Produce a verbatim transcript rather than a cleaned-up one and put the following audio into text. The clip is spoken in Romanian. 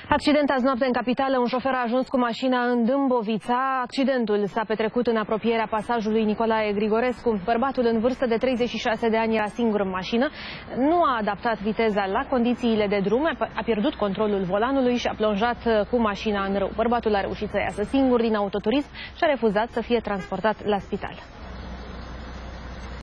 Accident azi noapte în capitală. Un șofer a ajuns cu mașina în Dâmbovița. Accidentul s-a petrecut în apropierea pasajului Nicolae Grigorescu. Bărbatul în vârstă de treizeci și șase de ani era singur în mașină. Nu a adaptat viteza la condițiile de drum, a pierdut controlul volanului și a plonjat cu mașina în râu. Bărbatul a reușit să iasă singur din autoturism și a refuzat să fie transportat la spital.